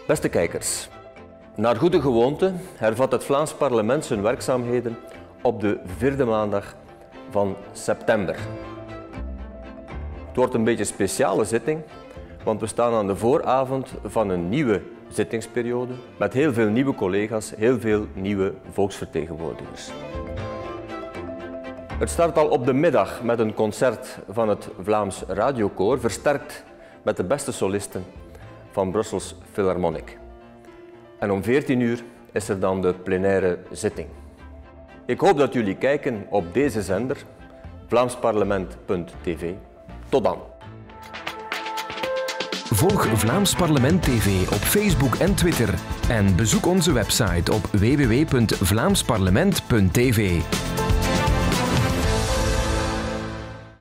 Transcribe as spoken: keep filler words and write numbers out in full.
Beste kijkers, naar goede gewoonte hervat het Vlaams Parlement zijn werkzaamheden op de vierde maandag van september. Het wordt een beetje een speciale zitting, want we staan aan de vooravond van een nieuwe zittingsperiode met heel veel nieuwe collega's, heel veel nieuwe volksvertegenwoordigers. Het start al op de middag met een concert van het Vlaams Radiokoor, versterkt met de beste solisten van Brussels Philharmonic. En om veertien uur is er dan de plenaire zitting. Ik hoop dat jullie kijken op deze zender, vlaamsparlement punt t v. Tot dan. Volg Vlaams Parlement T V op Facebook en Twitter en bezoek onze website op w w w punt vlaamsparlement punt t v.